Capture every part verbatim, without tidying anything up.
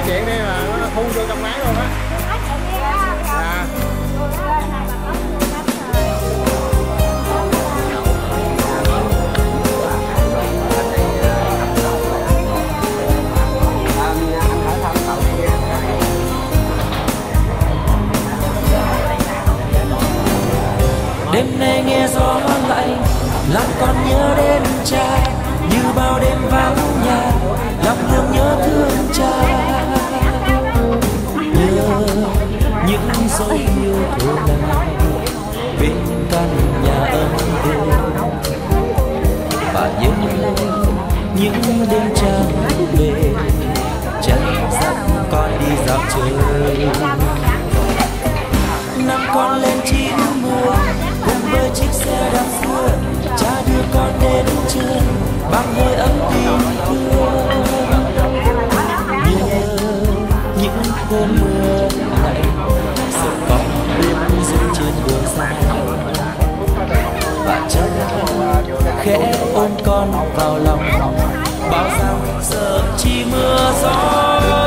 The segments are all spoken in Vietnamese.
chuyện đi mà nó thu vô trong máy luôn á. Dạ. Đêm nay nghe gió lạnh làm con nhớ đến cha, như bao đêm vắng nhà lòng luôn nhớ thương cha. Nhớ những dấu yêu thuở nào bên căn nhà ấm êm, và nhớ những đêm trăng về cha dắt con đi dạo chơi. Năm con lên chín mươi cùng với chiếc xe đạp xưa, cha đưa con đến trường bằng hơi ấm tình thương. Nhớ những hôm mưa lạnh sợ con biết rơi trên đường dài, và cha khẽ ôm con vào lòng bảo rằng sợ chi mưa gió.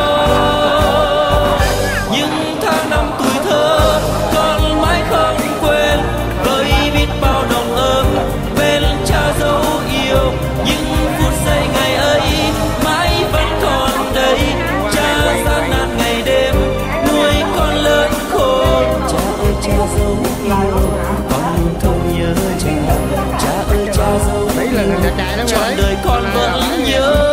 Những tháng năm tuổi thơ con mãi không quên, với biết bao nồng ấm bên cha dấu yêu. Những phút giây ngày ấy mãi vẫn còn đây, cha gian nan ngày đêm nuôi con lớn khôn. Cha ơi cha dấu yêu, con luôn thương nhớ cha. Cha ơi cha dấu yêu, trọn đời con vẫn nhớ.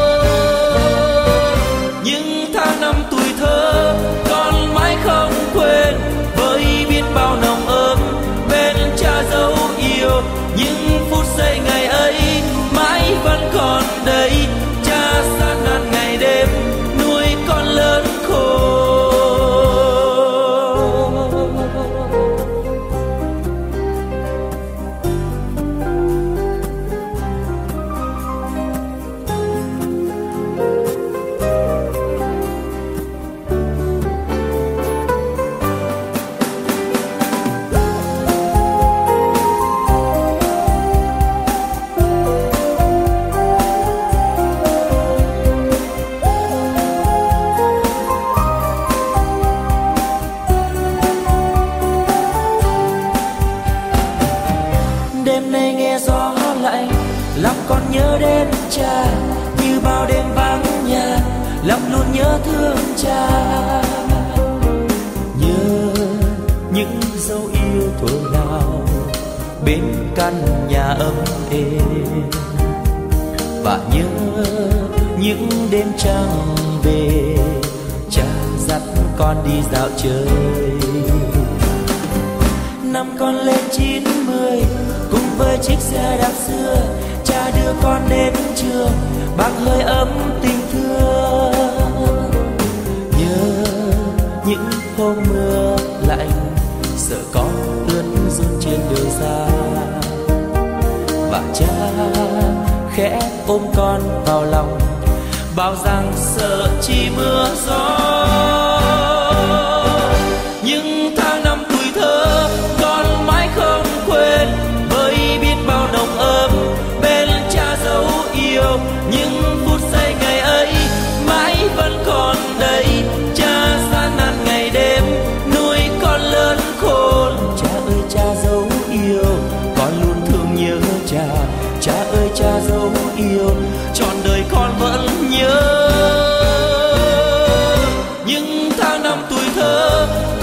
Những tháng năm tuổi thơ con mãi không quên, với biết bao nồng ấm bên cha dấu yêu. Những phút giây ngày ấy mãi vẫn còn đây, cha gian nan ngày đêm nuôi con lớn khôn. Đêm nay nghe gió lạnh lòng con nhớ đến cha, như bao đêm vắng nhà lòng luôn nhớ thương cha. Nhớ những dấu yêu thuở nào bên căn nhà ấm êm, và nhớ những đêm trăng về cha dắt con đi dạo chơi. Năm con lên chín mươi cùng với chiếc xe đạp xưa, cha đưa con đến trường bằng hơi ấm tình thương. Nhớ những hôm mưa lạnh sợ con ướt run trên đường xa, và cha khẽ ôm con vào lòng bảo rằng sợ chi mưa gió. Những tháng năm tuổi thơ con mãi không quên, với biết bao nồng ấm bên cha dấu yêu. Những phút giây ngày ấy mãi vẫn còn đây, cha gian nan ngày đêm nuôi con lớn khôn. Cha ơi cha dấu yêu, con luôn thương nhớ cha. Cha ơi cha dấu yêu, trọn đời con vẫn nhớ. Những tháng năm tuổi thơ